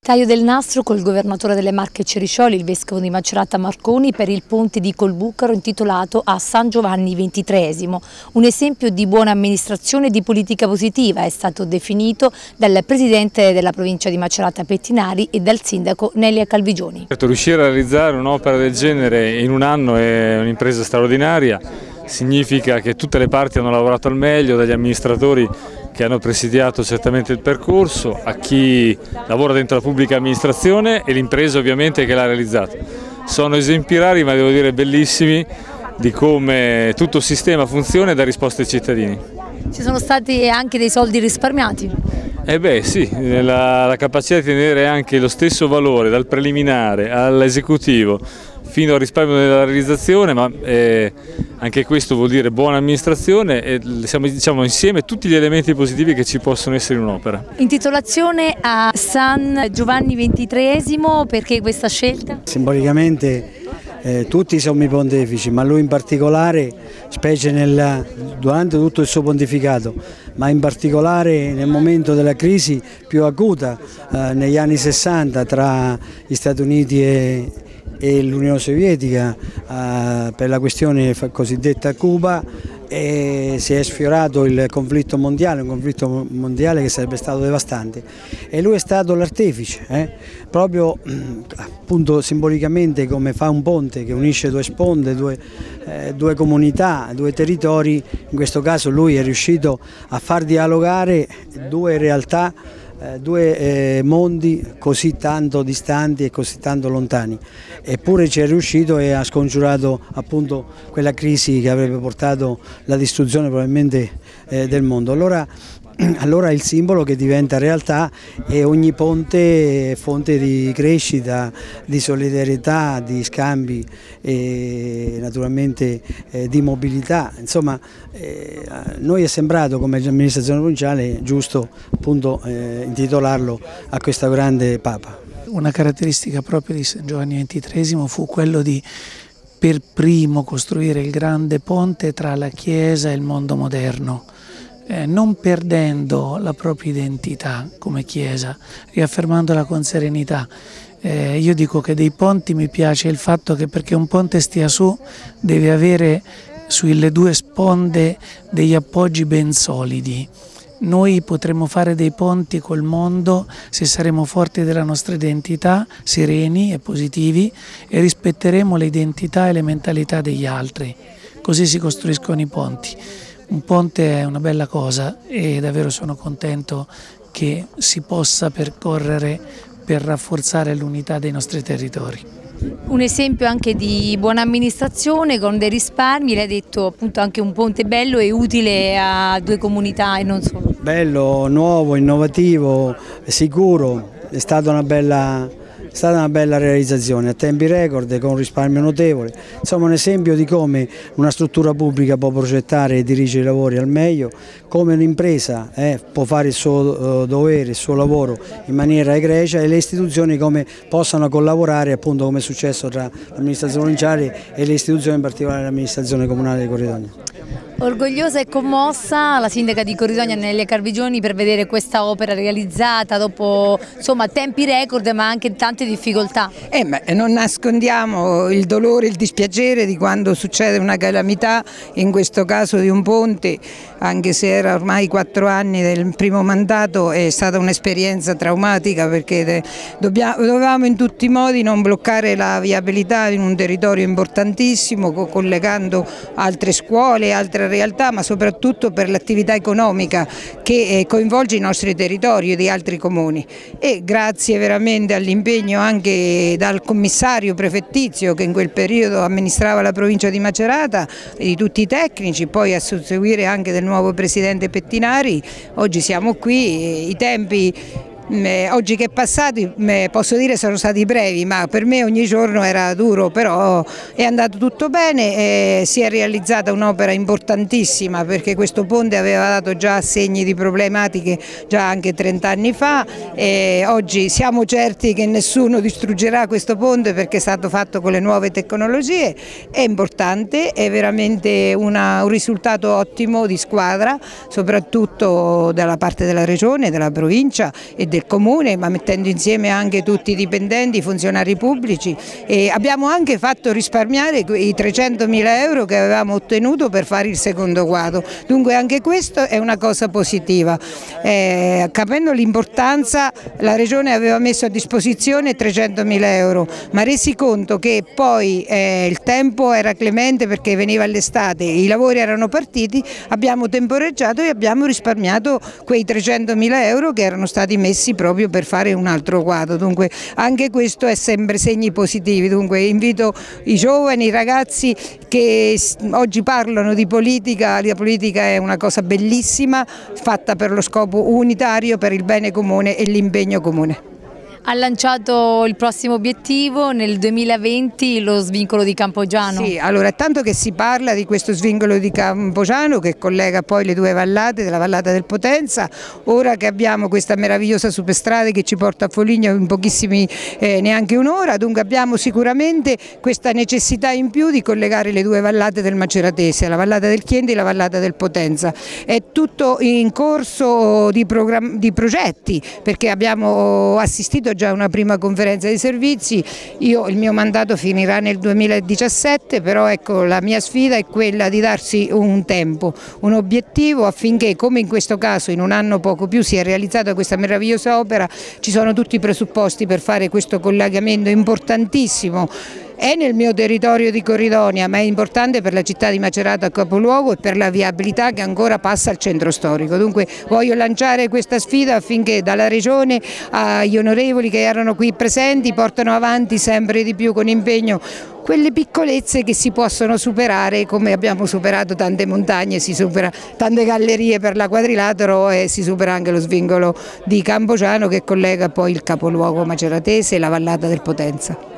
Caio del Nastro col governatore delle Marche Cericioli, il vescovo di Macerata Marconi, per il ponte di Colbucaro intitolato a San Giovanni XXIII. Un esempio di buona amministrazione e di politica positiva è stato definito dal presidente della provincia di Macerata Pettinari e dal sindaco Nelia Calvigioni. Riuscire a realizzare un'opera del genere in un anno è un'impresa straordinaria, significa che tutte le parti hanno lavorato al meglio, dagli amministratori che hanno presidiato certamente il percorso, a chi lavora dentro la pubblica amministrazione e l'impresa ovviamente che l'ha realizzato. Sono esempi rari, ma devo dire bellissimi, di come tutto il sistema funziona e dà risposte ai cittadini. Ci sono stati anche dei soldi risparmiati? Sì, la capacità di tenere anche lo stesso valore dal preliminare all'esecutivo fino al risparmio della realizzazione, ma anche questo vuol dire buona amministrazione e siamo diciamo, insieme tutti gli elementi positivi che ci possono essere in un'opera. Intitolazione a San Giovanni XXIII, perché questa scelta? Simbolicamente tutti siamo i pontefici, ma lui in particolare, specie durante tutto il suo pontificato, ma in particolare nel momento della crisi più acuta negli anni 60 tra gli Stati Uniti e l'Unione Sovietica per la questione cosiddetta Cuba, e si è sfiorato il conflitto mondiale, un conflitto mondiale che sarebbe stato devastante, e lui è stato l'artefice, proprio appunto simbolicamente come fa un ponte che unisce due sponde, due comunità, due territori. In questo caso lui è riuscito a far dialogare due realtà, due mondi così tanto distanti e così tanto lontani, eppure ci è riuscito e ha scongiurato appunto quella crisi che avrebbe portato la distruzione probabilmente del mondo. Allora il simbolo che diventa realtà e ogni ponte è fonte di crescita, di solidarietà, di scambi e naturalmente di mobilità. Insomma, noi è sembrato come amministrazione provinciale giusto appunto intitolarlo a questo grande Papa. Una caratteristica propria di San Giovanni XXIII fu quello di per primo costruire il grande ponte tra la Chiesa e il mondo moderno. Non perdendo la propria identità come Chiesa, riaffermandola con serenità. Io dico che dei ponti mi piace il fatto che perché un ponte stia su deve avere sulle due sponde degli appoggi ben solidi. Noi potremo fare dei ponti col mondo se saremo forti della nostra identità, sereni e positivi, e rispetteremo le identità e le mentalità degli altri. Così si costruiscono i ponti. Un ponte è una bella cosa e davvero sono contento che si possa percorrere per rafforzare l'unità dei nostri territori. Un esempio anche di buona amministrazione con dei risparmi, lei ha detto appunto anche un ponte bello e utile a due comunità e non solo. Bello, nuovo, innovativo, sicuro, è stata una bella realizzazione a tempi record con un risparmio notevole. Insomma, un esempio di come una struttura pubblica può progettare e dirigere i lavori al meglio, come un'impresa può fare il suo dovere, il suo lavoro in maniera egregia, e le istituzioni come possano collaborare, appunto come è successo tra l'amministrazione provinciale e le istituzioni, in particolare l'amministrazione comunale di Corridonia. Orgogliosa e commossa la sindaca di Corridonia Nelia Calvigioni per vedere questa opera realizzata dopo insomma tempi record ma anche tante difficoltà. Non nascondiamo il dolore, il dispiacere di quando succede una calamità, in questo caso di un ponte, anche se era ormai 4 anni del primo mandato, è stata un'esperienza traumatica perché dovevamo in tutti i modi non bloccare la viabilità in un territorio importantissimo, collegando altre scuole, altre realtà, ma soprattutto per l'attività economica che coinvolge i nostri territori e di altri comuni. E grazie veramente all'impegno anche dal commissario prefettizio che in quel periodo amministrava la provincia di Macerata e di tutti i tecnici, poi a susseguire anche del nuovo presidente Pettinari, oggi siamo qui. I tempi oggi che passati posso dire sono stati brevi, ma per me ogni giorno era duro, però è andato tutto bene e si è realizzata un'opera importantissima, perché questo ponte aveva dato già segni di problematiche già anche 30 anni fa, e oggi siamo certi che nessuno distruggerà questo ponte perché è stato fatto con le nuove tecnologie. È importante, è veramente un risultato ottimo di squadra, soprattutto dalla parte della regione, della provincia e del comune, ma mettendo insieme anche tutti i dipendenti, i funzionari pubblici, e abbiamo anche fatto risparmiare i 300.000 euro che avevamo ottenuto per fare il secondo quadro. Dunque anche questo è una cosa positiva. Capendo l'importanza, la Regione aveva messo a disposizione 300.000 euro, ma resi conto che poi il tempo era clemente perché veniva l'estate, i lavori erano partiti, abbiamo temporeggiato e abbiamo risparmiato quei 300.000 euro che erano stati messi proprio per fare un altro quadro. Dunque anche questo è sempre segni positivi. Dunque invito i giovani, i ragazzi che oggi parlano di politica, la politica è una cosa bellissima, fatta per lo scopo unitario, per il bene comune e l'impegno comune. Ha lanciato il prossimo obiettivo nel 2020, lo svincolo di Campogiano. Sì, allora tanto che si parla di questo svincolo di Campogiano che collega poi le due vallate della vallata del Potenza, ora che abbiamo questa meravigliosa superstrada che ci porta a Foligno in pochissimi, neanche un'ora, dunque abbiamo sicuramente questa necessità in più di collegare le due vallate del Maceratese, la vallata del Chieti e la vallata del Potenza. È tutto in corso di progetti, perché abbiamo assistito già una prima conferenza di servizi. Il mio mandato finirà nel 2017, però ecco, la mia sfida è quella di darsi un tempo, un obiettivo affinché, come in questo caso in un anno poco più sia realizzata questa meravigliosa opera, ci sono tutti i presupposti per fare questo collegamento importantissimo. È nel mio territorio di Corridonia, ma è importante per la città di Macerata capoluogo e per la viabilità che ancora passa al centro storico. Dunque voglio lanciare questa sfida affinché dalla Regione agli onorevoli che erano qui presenti portano avanti sempre di più con impegno quelle piccolezze che si possono superare, come abbiamo superato tante montagne, si supera tante gallerie per la quadrilatero e si supera anche lo svincolo di Campogiano che collega poi il capoluogo maceratese e la vallata del Potenza.